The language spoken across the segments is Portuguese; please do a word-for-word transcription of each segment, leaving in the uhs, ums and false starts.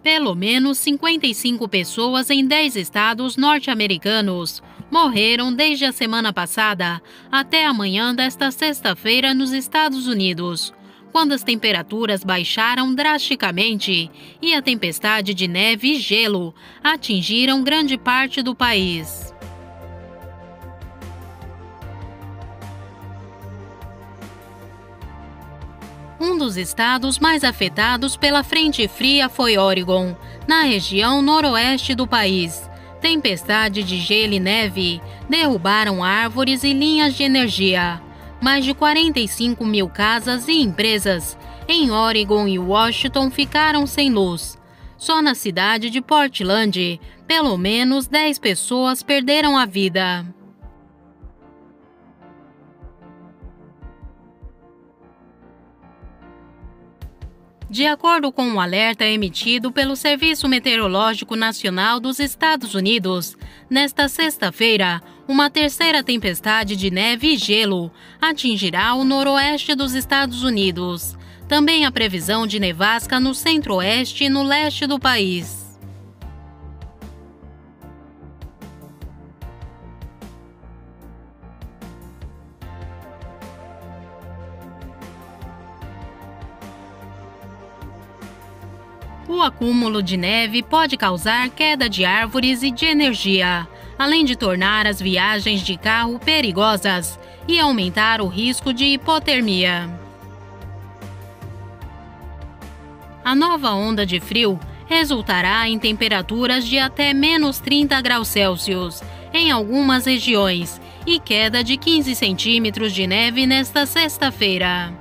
Pelo menos cinquenta e cinco pessoas em dez estados norte-americanos morreram desde a semana passada até a manhã desta sexta-feira nos Estados Unidos, quando as temperaturas baixaram drasticamente e a tempestade de neve e gelo atingiram grande parte do país. Um dos estados mais afetados pela frente fria foi Oregon, na região noroeste do país. Tempestade de gelo e neve derrubaram árvores e linhas de energia. Mais de quarenta e cinco mil casas e empresas em Oregon e Washington ficaram sem luz. Só na cidade de Portland, pelo menos dez pessoas perderam a vida. De acordo com um alerta emitido pelo Serviço Meteorológico Nacional dos Estados Unidos, nesta sexta-feira, uma terceira tempestade de neve e gelo atingirá o noroeste dos Estados Unidos. Também há previsão de nevasca no centro-oeste e no leste do país. O acúmulo de neve pode causar queda de árvores e de energia, além de tornar as viagens de carro perigosas e aumentar o risco de hipotermia. A nova onda de frio resultará em temperaturas de até menos trinta graus Celsius em algumas regiões e queda de quinze centímetros de neve nesta sexta-feira.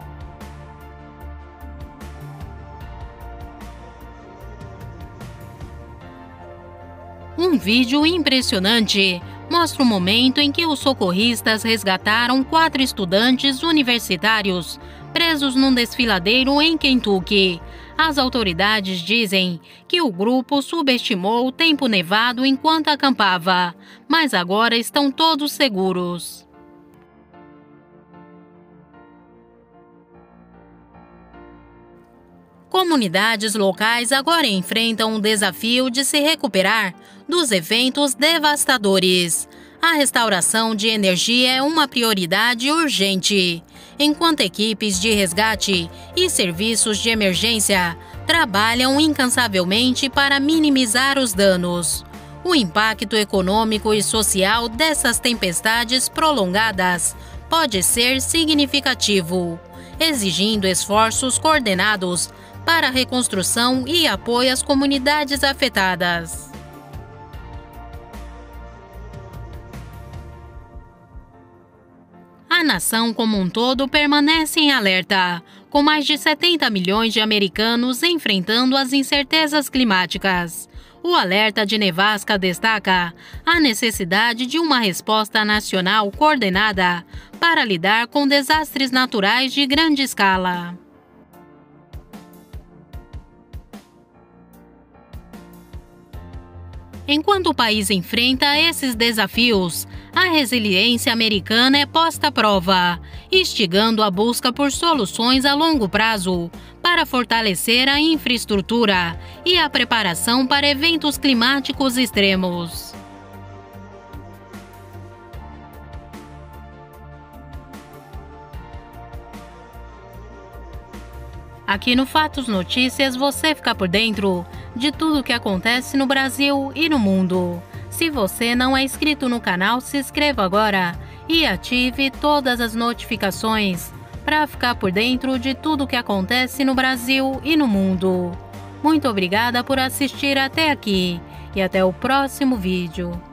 Um vídeo impressionante mostra o momento em que os socorristas resgataram quatro estudantes universitários presos num desfiladeiro em Kentucky. As autoridades dizem que o grupo subestimou o tempo nevado enquanto acampava, mas agora estão todos seguros. Comunidades locais agora enfrentam o desafio de se recuperar dos eventos devastadores. A restauração de energia é uma prioridade urgente, enquanto equipes de resgate e serviços de emergência trabalham incansavelmente para minimizar os danos. O impacto econômico e social dessas tempestades prolongadas pode ser significativo, exigindo esforços coordenados para a reconstrução e apoio às comunidades afetadas. A nação como um todo permanece em alerta, com mais de setenta milhões de americanos enfrentando as incertezas climáticas. O alerta de nevasca destaca a necessidade de uma resposta nacional coordenada para lidar com desastres naturais de grande escala. Enquanto o país enfrenta esses desafios, a resiliência americana é posta à prova, instigando a busca por soluções a longo prazo para fortalecer a infraestrutura e a preparação para eventos climáticos extremos. Aqui no Fatos Notícias você fica por dentro de tudo o que acontece no Brasil e no mundo. Se você não é inscrito no canal, se inscreva agora e ative todas as notificações para ficar por dentro de tudo o que acontece no Brasil e no mundo. Muito obrigada por assistir até aqui e até o próximo vídeo.